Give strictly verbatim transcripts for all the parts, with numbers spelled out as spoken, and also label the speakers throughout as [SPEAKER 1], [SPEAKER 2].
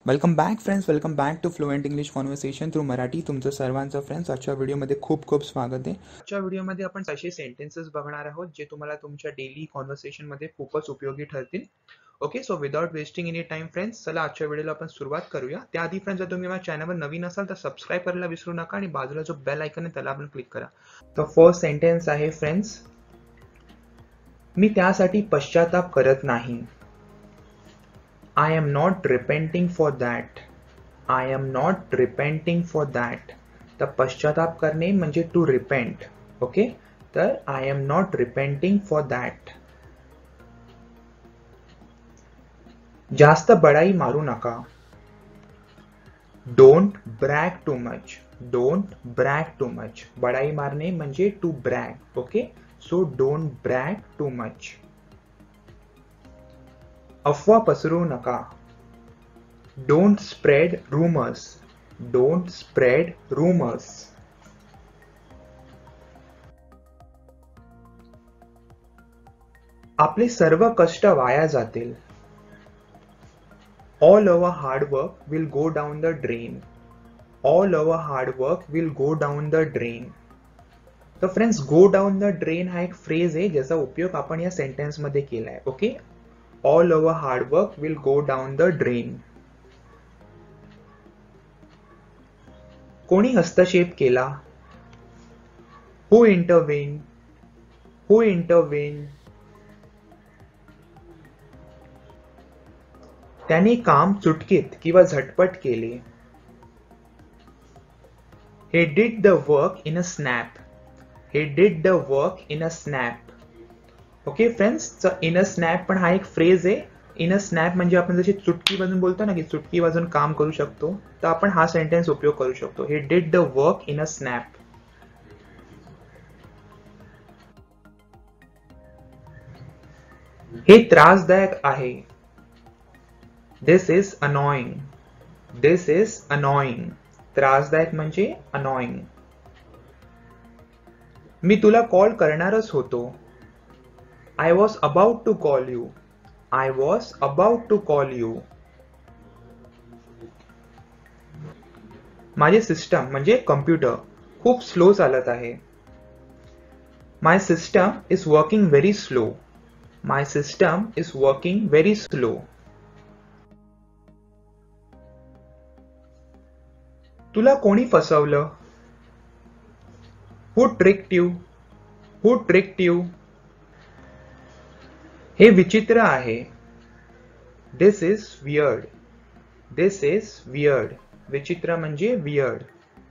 [SPEAKER 1] Welcome back friends, welcome back to fluent English conversation through Marathi. तुमचं सर्वांचं friends आजच्या व्हिडिओमध्ये खूप खूप स्वागत आहे. आजच्या व्हिडिओमध्ये आपण असे सेंटेन्सेस बघणार आहोत जे तुम्हाला तुमच्या डेली कॉन्व्हर्सेशनमध्ये खूपच उपयोगी ठरतील. Okay, so without wasting any time friends, चला आजच्या व्हिडिओला आपण सुरुवात करूया. त्याआधी फ्रेंड्स, जर तुम्ही माझ्या चॅनलवर नवीन असाल तर सबस्क्राईब करायला विसरू नका आणि बाजूला जो बेल आयकॉन आहे त्याला आपण क्लिक करा. तर फर्स्ट सेंटेन्स आहे फ्रेंड्स, मी त्यासाठी पश्चाताप करत नाही. I am not repenting for that. I am not repenting for that. तर पश्चाताप करणे म्हणजे टू रिपेंट. ओके, तर I am not repenting for that. जास्त बडाई मारू नका. Don't brag too much. Don't brag too much. बडाई मारणे म्हणजे to brag. Okay, so don't brag too much. अफवा पसरवू नका. Don't spread rumours. Don't spread rumours. आपले सर्व कष्ट वाया जातील. All our hard work will go down the drain. All our hard work will go down the drain. तर friends, go down the drain हा एक फ्रेज आहे ज्याचा उपयोग आपण या सेंटेन्स मध्ये केलाय. Okay, all our hard work will go down the drain. कोणी हस्तक्षेप केला. Who intervened? Who intervened? त्याने काम चुटकीत किंवा झटपट केले. He did the work in a snap. He did the work in a snap. Okay friends, in a snap पण हा एक फ्रेज आहे. इन अ स्नॅप म्हणजे आपण जशी चुटकी वाजून बोलतो ना की चुटकी वाजून काम करू शकतो, तर आपण हा सेंटेन्स उपयोग करू शकतो. He did the work in a snap. हे त्रासदायक आहे. This is annoying. This is annoying. त्रासदायक म्हणजे अनॉइंग. मी तुला कॉल करणारच होतो. I was about to call you. I was about to call you. माझे सिस्टम म्हणजे कम्प्युटर खूप स्लो चालत आहे. My system is working very slow. My system is working very slow. तुला कोणी फसवलं. Who tricked you? Who tricked you? हे विचित्र आहे. This is weird. This is weird. विचित्र म्हणजे वियर्ड.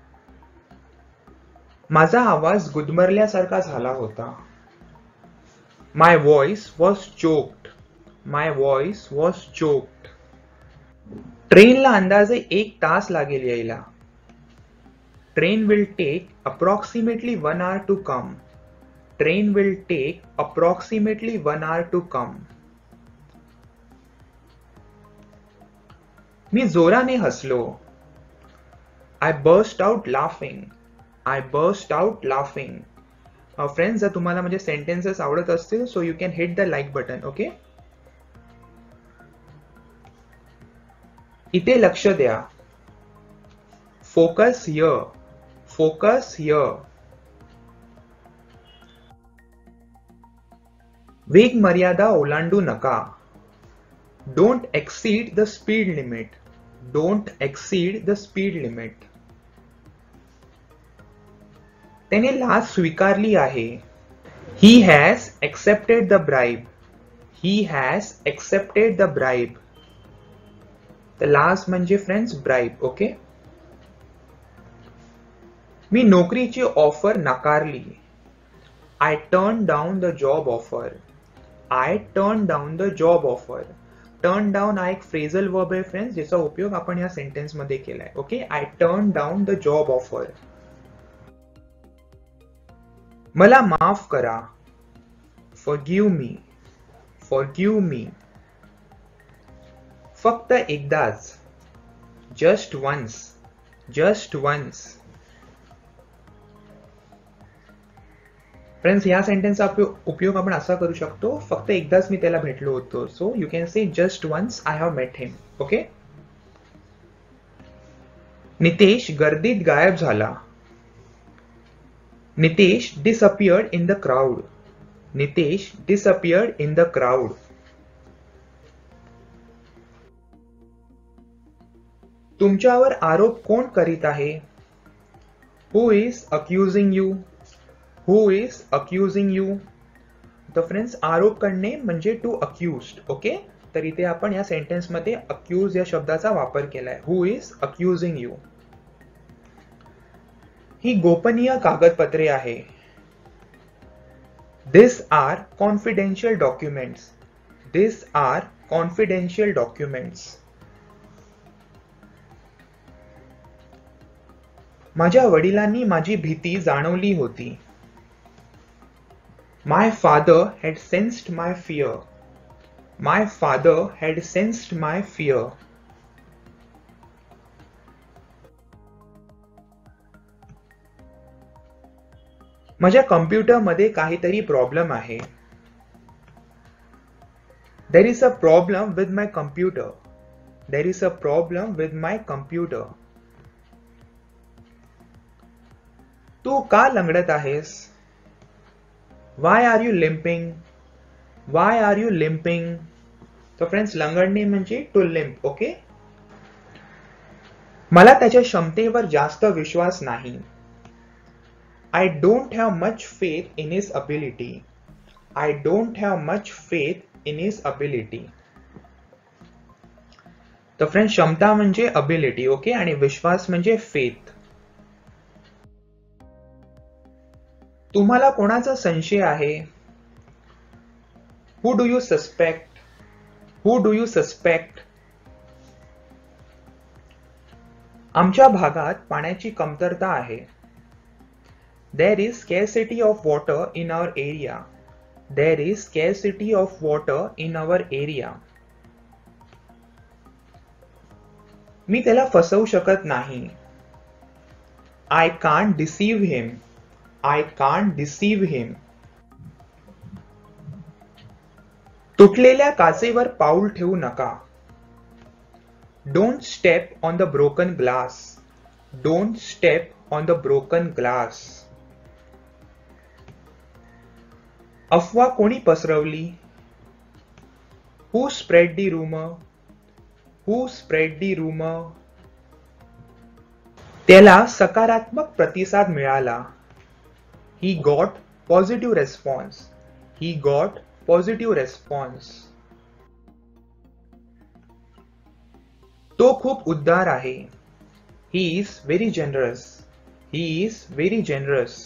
[SPEAKER 1] माझा आवाज गुदमरल्यासारखा झाला होता. My voice was choked. My voice was choked. ट्रेनला अंदाजे एक तास लागेल यायला. Train will take approximately one hour to come. Train will take approximately one hour to come. मी जोराने हसलो. I burst out laughing. I burst out laughing. uh, friends, जर तुम्हाला म्हणजे सेंटेन्सेस आवडत असतील so you can hit the like button. okay, इथे लक्ष द्या. Focus here. Focus here. वेग मर्यादा ओलांडू नका. Don't exceed the speed limit. Don't exceed the speed limit. त्याने लाच स्वीकारली आहे. He has accepted the bribe. He has accepted the bribe. The लाच म्हणजे फ्रेंड्स ब्राइब. ओके, मी नोकरीची ऑफर नाकारली. I turn down the job offer. I turned down the job offer. Turn down हा एक फ्रेजल वर्ब आहे friends ज्याचा उपयोग आपण या सेंटेन्स मध्ये केलाय. Okay, I turned down the job offer. मला माफ करा. Forgive me. Forgive me. फक्त एकदाच. Just once. Just once. Friends, या सेंटेन्सचा उपयोग आपण असा करू शकतो, फक्त एकदाच मी त्याला भेटलो होतो. So you can say just once I have met him. Okay, Nitesh गर्दीत गायब झाला. Nitesh disappeared in the crowd. Nitesh disappeared in the crowd. तुमच्यावर आरोप कोण करीत आहे? Who is accusing you? Who is accusing you? तर फ्रेंड्स, आरोप करणे म्हणजे टू अक्यूज्ड. ओके, तर इथे आपण या सेंटेन्स मध्ये अक्यूज या शब्दाचा वापर केलाय. Who is accusing you? ही गोपनीय कागदपत्रे आहे. These are confidential documents. These are confidential documents. माझ्या वडिलांनी माझी भीती जाणवली होती. My father had sensed my fear. My father had sensed my fear. माझ्या कम्प्युटरमध्ये काहीतरी प्रॉब्लेम आहे. There is a problem with my computer. There is a problem with my computer. तू का लंगडत आहेस? Why are you limping? Why are you limping? तो friends, लंगडणे म्हणजे to limp. Okay, मला त्याच्या क्षमतेवर जास्त विश्वास नाही. I don't have much faith in his ability. I don't have much faith in his ability. तर फ्रेंड्स, क्षमता म्हणजे अबिलिटी. ओके, आणि विश्वास म्हणजे फेथ. तुम्हाला कोणाचा संशय आहे? Who do you suspect? Who do you suspect? आमच्या भागात पाण्याची कमतरता आहे. There is scarcity of water in our area. There is scarcity of water in our area. मी त्याला फसवू शकत नाही. I can't deceive him. I can't deceive him. तुटलेल्या काचेवर पाऊल ठेवू नका. Don't step on the broken glass. Don't step on the broken glass. अफवा कोणी पसरवली? Who spread the rumor? Who spread the rumor? त्याला सकारात्मक प्रतिसाद मिळाला. He got positive response. He got positive response. तो खूप उदार आहे. He is very generous. He is very generous.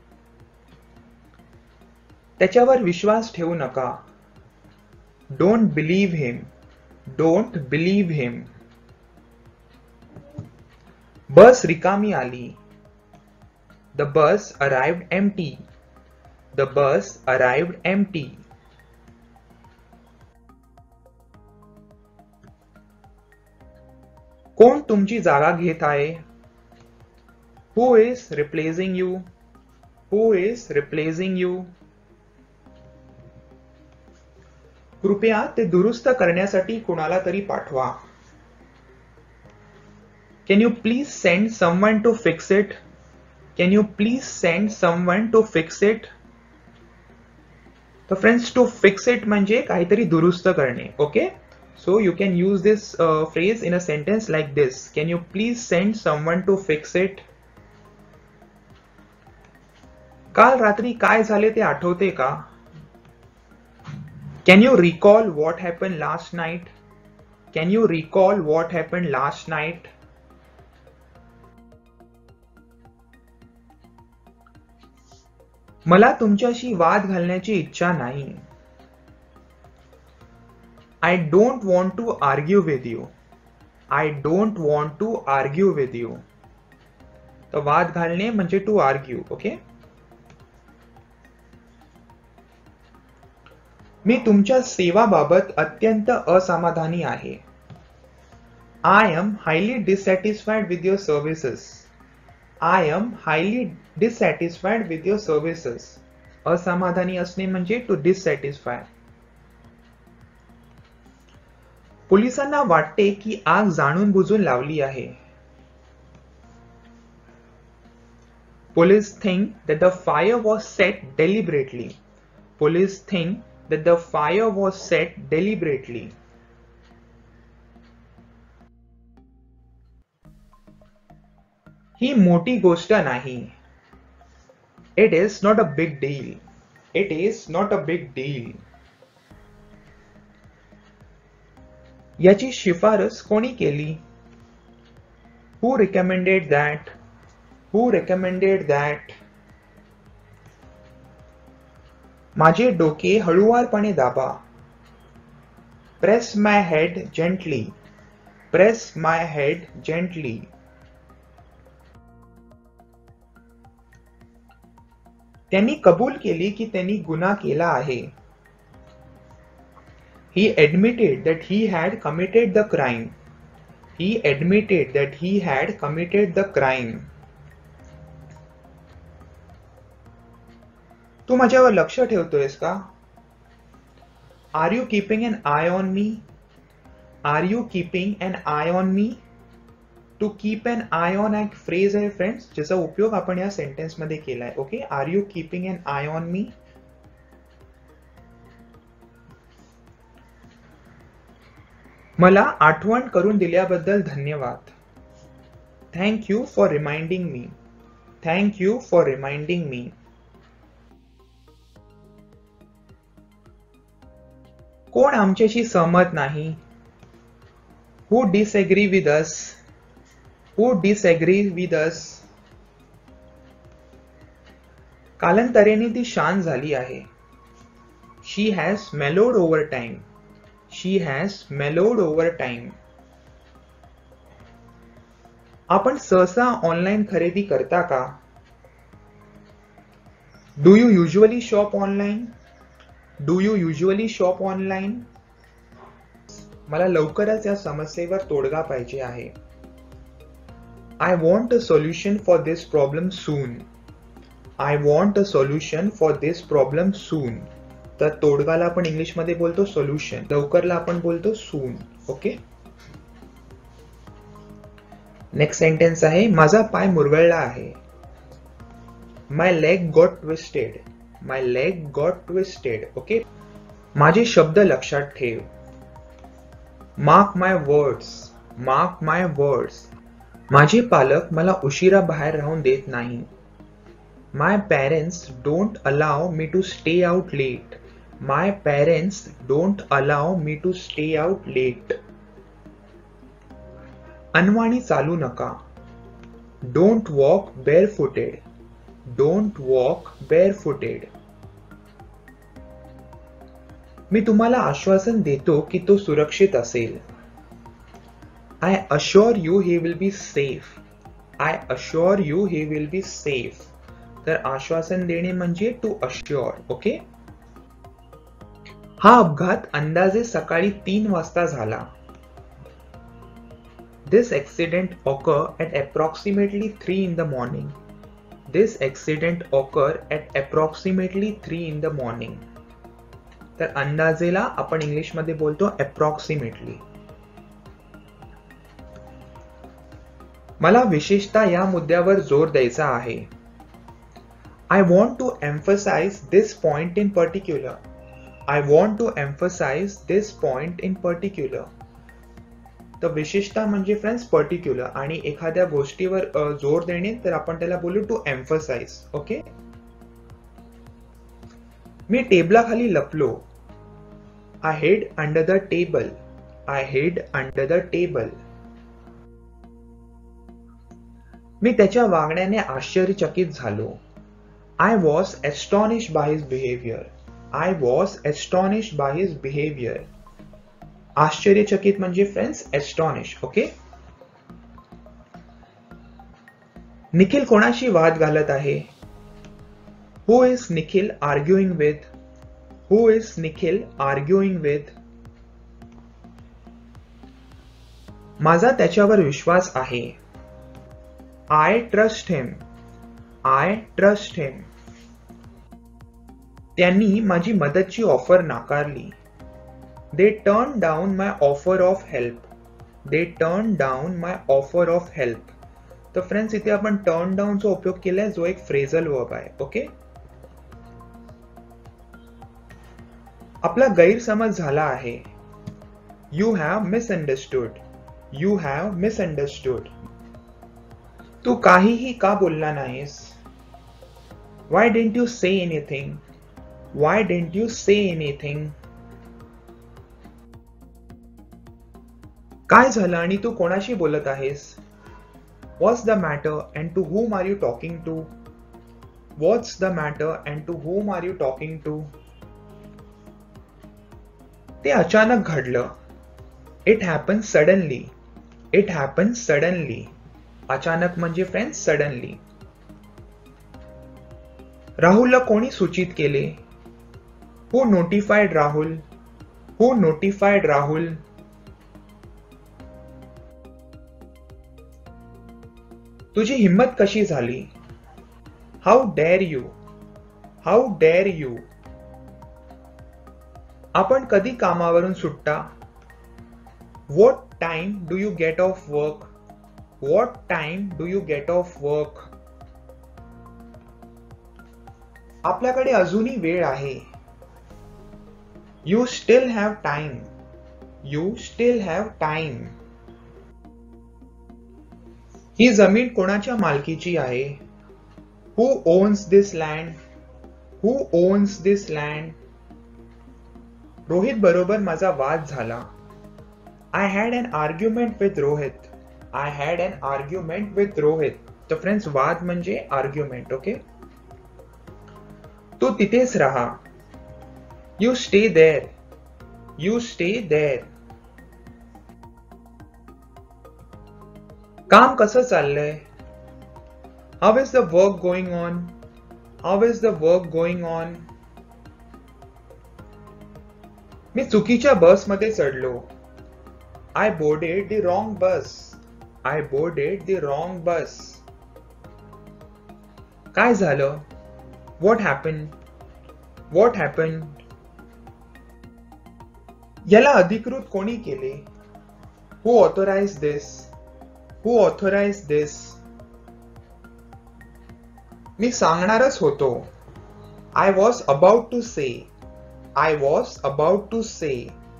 [SPEAKER 1] त्याच्यावर विश्वास ठेवू नका. Don't believe him. Don't believe him. बस रिकामी आली. The bus arrived empty. The bus arrived empty. कोण तुमची जागा घेत आहे? Who is replacing you? Who is replacing you? कृपया ते दुरुस्त करण्यासाठी कोणाला तरी पाठवा. Can you please send someone to fix it? Can you please send someone to fix it? तर फ्रेंड्स, टू फिक्स इट म्हणजे काहीतरी दुरुस्त करणे. Okay, so you can use this phrase in a sentence like this. Can you please send someone to fix it? काल रात्री काय झाले ते आठवते का? Can you recall what happened last night? Can you recall what happened last night? मला तुमच्याशी वाद घालण्याची इच्छा नाही. I don't want to argue with you. I don't want to argue with you. तर वाद घालणे म्हणजे टू आर्ग्यू. ओके, मी तुमच्या सेवाबाबत अत्यंत असमाधानी आहे. I am highly dissatisfied with your services. I am highly dissatisfied with your services. असमाधानी असणे म्हणजे टू डिससॅटिस्फाय. पोलिसांना वाटते की आग जाणून बुजून लावली आहे. Police think that the fire was set deliberately. Police think that the fire was set deliberately. ही मोठी गोष्ट नाही. It is not a big deal. It is not a big deal. याची शिफारस कोणी केली? Who recommended that? Who recommended that? माझे डोके हळुवारपणे दाबा. Press my head gently. Press my head gently. त्यांनी कबूल केली की त्यांनी गुन्हा केला आहे. He admitted that he had committed the crime. He admitted that he had committed the crime. तू माझ्यावर लक्ष ठेवतोयस का? Are you keeping an eye on me? Are you keeping an eye on me? To keep an eye on एक phrase आहे friends, ज्याचा उपयोग आपण या sentence मध्ये केलाय. Okay, are you keeping an eye on me? मला आठवण करून दिल्याबद्दल धन्यवाद. Thank you for reminding me. Thank you for reminding me. कोण आमच्याशी सहमत नाही? Who disagree with us? Who disagree with us? कालांतराने ती शांत झाली आहे. She has mellowed over time. She has mellowed over time. आपण सहसा ऑनलाइन खरेदी करता का? Do you usually shop online? Do you usually shop online? मला लवकरच या समस्येवर तोडगा पाहिजे आहे. I want a solution for this problem soon. I want a solution for this problem soon. तर तोडगाला आपण इंग्लिश मध्ये बोलतो सोल्युशन, लवकरला आपण बोलतो सून. ओके, नेक्स्ट सेंटेन्स आहे माझा पाय मुरगळला आहे. My leg got twisted. My leg got twisted. Okay, माझे शब्द लक्षात ठेव. Mark my words. Mark my words. माझे पालक मला उशिरा बाहेर राहून देत नाही. My parents don't allow me to stay out late. My parents don't allow me to stay out late. अनवाणी चालू नका. Don't walk barefooted. Don't walk barefooted. मी तुम्हाला आश्वासन देतो की तो सुरक्षित असेल. I assure you he will be safe. I assure you he will be safe. तर आश्वासन देणे म्हणजे टू अश्योर. ओके, हा अपघात अंदाजे सकाळी तीन वाजता झाला. This accident occurred at approximately three in the morning. This accident occurred at approximately three in the morning. तर अंदाजेला आपण इंग्लिश मध्ये बोलतो अप्रॉक्सिमेटली. मला विशेषतः या मुद्द्यावर जोर द्यायचा आहे. I want to emphasize this point in particular. I want to emphasize this point in particular. तर विशेषतः म्हणजे फ्रेंड्स पर्टिक्युलर, आणि एखाद्या गोष्टीवर जोर देणे तर आपण त्याला बोलू टू एम्फसाइज. ओके, मी टेबलाखाली लपलो. I hid under the table. I hid under the table. मी त्याच्या वागण्याने आश्चर्यचकित झालो. I was astonished by his behavior. I was astonished by his behavior. आश्चर्यचकित म्हणजे फ्रेंड्स एस्टॉनिश. ओके, निखिल कोणाशी वाद घालत आहे? Who is Nikhil arguing with? Who is Nikhil arguing with? माझा त्याच्यावर विश्वास आहे. I trust him. I trust him. त्यांनी माझी मदतची ऑफर नाकारली. They turned down my offer of help. They turned down my offer of help. तर friends इथे आपण टर्न डाऊनचा उपयोग केलाय, जो एक फ्रेझल वर्ब आहे. ओके, आपला गैरसमज झाला आहे. You have misunderstood. You have misunderstood. तू काहीही का बोलला नाहीस? Why didn't you say anything? Why didn't you say anything? काय झालं आणि तू कोणाशी बोलत आहेस? What's the matter and to whom are you talking to? What's the matter and to whom are you talking to? ते अचानक घडलं. It happened suddenly. It happened suddenly. अचानक म्हणजे फ्रेंड्स सडनली. राहुलला कोणी सूचित केले? Who notified Rahul? Who notified Rahul? तुझी हिम्मत कशी झाली? How dare you? How dare you? आपण कधी कामावरून सुटता? What time do you get off work? What time do you get off work? आपल्याकडे अजूनही वेळ आहे. You still have time. You still have time. ही जमीन कोणाच्या मालकीची आहे? Who owns this land? Who owns this land? Rohit बरोबर माझा वाद झाला. I had an argument with Rohit. I had an argument with Rohit. तर फ्रेंड्स वाद म्हणजे आर्ग्युमेंट. ओके, तू तिथेच राहा. You stay there. You stay there. काम कसं चाललंय? How is the work going on? How is the work going on? मी चुकीच्या बस मध्ये चढलो. I boarded the wrong bus. I boarded the wrong bus. काय झालं? What happened? What happened? याला अधिकृत कोणी केले? Who authorized this? Who authorized this? मी सांगणारच होतो. I was about to say. I was about to say.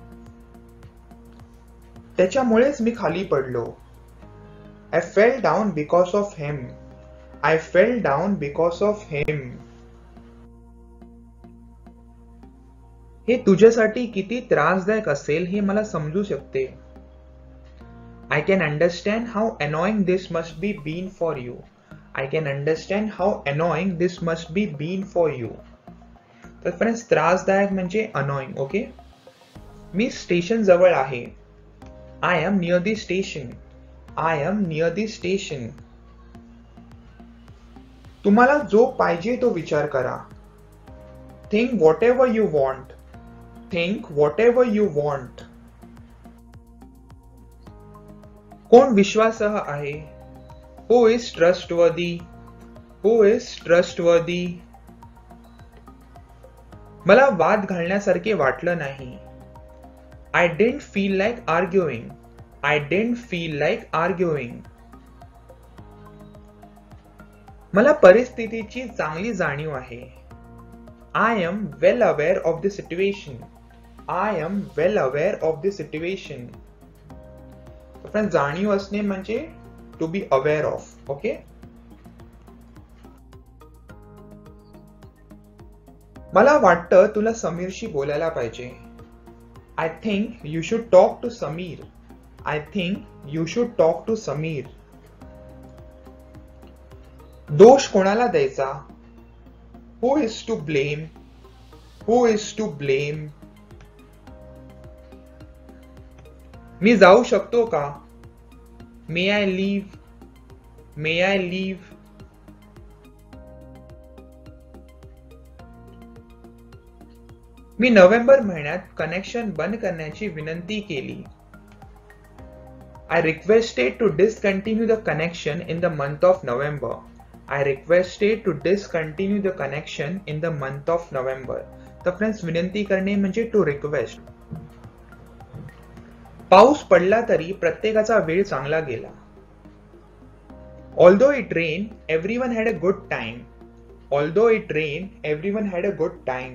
[SPEAKER 1] त्याच्यामुळेच मी खाली पडलो. I fell down because of him. I fell down because of him. हे तुझ्यासाठी किती त्रासदायक असेल हे मला समजू शकते. I can understand how annoying this must be been for you. I can understand how annoying this must be been for you. तर फ्रेंड्स त्रासदायक म्हणजे annoying. ओके, मी स्टेशन जवळ आहे. I am near the station. I am near the station. तुम्हाला जो पाहिजे तो विचार करा. Think whatever you want. Think whatever you want. कोण विश्वासार्ह आहे? Who is trustworthy? Who is trustworthy? मला वाद घालण्यासारखे वाटलं नाही. I didn't feel like arguing. I didn't feel like arguing. मला परिस्थितीची चांगली जाणीव आहे. I am well aware of the situation. I am well aware of the situation. Friends जाणीव असणे म्हणजे to be aware of. ओके, मला वाटतं तुला समीरशी बोलायला पाहिजे. I think you should talk to Samir. I think you should talk to Samir. दोष कोणाला द्यायचा? Who is to blame? Who is to blame? मी जाऊ शकतो का? May I leave? May I leave? मी नोव्हेंबर महिन्यात कनेक्शन बंद करण्याची विनंती केली. I requested to discontinue the connection in the month of November. I requested to discontinue the connection in the month of November. तर फ्रेंड्स विनंती करणे म्हणजे to request. पाऊस पडला तरी प्रत्येकाचा वेळ चांगला गेला. Although it rained, everyone had a good time. Although it rained, everyone had a good time.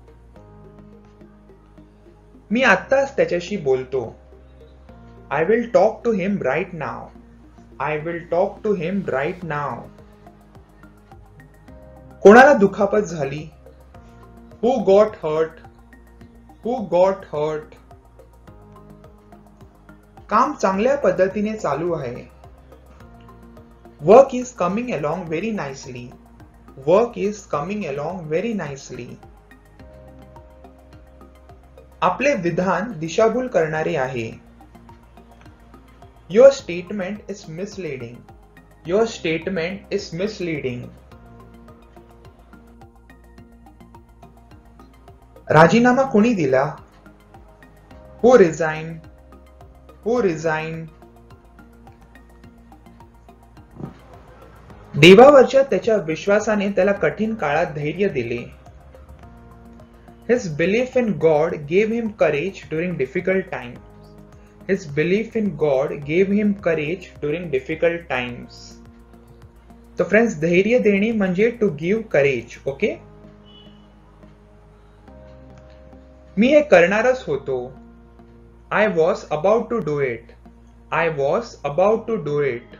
[SPEAKER 1] मी आत्ताच त्याच्याशी बोलतो. I will talk to him right now. I will talk to him right now. कोणाला दुखापत झाली? Who got hurt? Who got hurt? काम चांगल्या पद्धतीने चालू आहे. Work is coming along very nicely. Work is coming along very nicely. आपले विधान दिशाभूल करणारे आहे. Your statement is misleading. Your statement is misleading. राजीनामा कोणी दिला? Who resigned? Who resigned? देवावरच्या त्याच्या विश्वासाने त्याला कठीण काळात धैर्य दिले. His belief in God gave him courage during difficult times. His belief in God gave him courage during difficult times. तो फ्रेंड्स, धैर्य देणे म्हणजे टू गिव्ह करेज. ओके, मी हे करणारच होतो. I was about to do it. I was about to do it.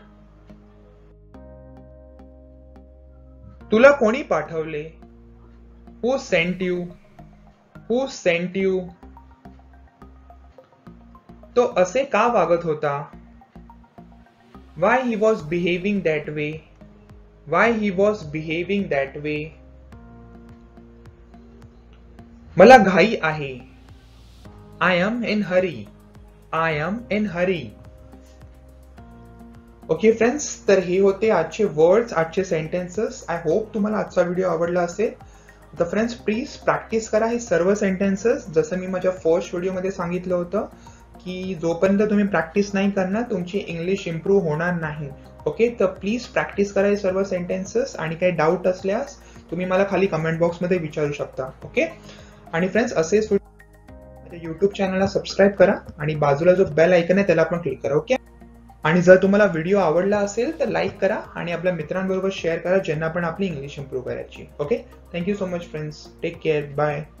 [SPEAKER 1] तुला कोणी पाठवले? Who sent you? Who sent you? तो असे का वागत होता? Why he was behaving that way? Why he was behaving that way? मला घाई आहे. I am in hurry. I am in hurry. Okay friends, तर हे होते आजचे वर्ड्स, आजचे सेंटेन्सेस. आय होप तुम्हाला आजचा व्हिडिओ आवडला असेल. तर फ्रेंड्स, प्लीज प्रॅक्टिस करा हे सर्व सेंटेन्सेस. जसं मी माझ्या फर्स्ट व्हिडिओमध्ये सांगितलं होतं की जोपर्यंत तुम्ही प्रॅक्टिस नाही करणार तुमची इंग्लिश इम्प्रूव्ह होणार नाही. ओके, तर प्लीज प्रॅक्टिस करा हे सर्व सेंटेन्सेस. आणि काही डाऊट असल्यास तुम्ही मला खाली कमेंट बॉक्समध्ये विचारू शकता. ओके, आणि फ्रेंड्स असेच यूट्यूब चॅनलला सबस्क्राईब करा आणि बाजूला जो बेल आयकन आहे त्याला पण क्लिक करा. ओके, आणि जर तुम्हाला व्हिडिओ आवडला असेल तर लाईक करा आणि आपल्या मित्रांबरोबर शेअर करा ज्यांना पण आपली इंग्लिश इम्प्रूव्ह करायची. Okay, thank you so much friends. Take care. Bye.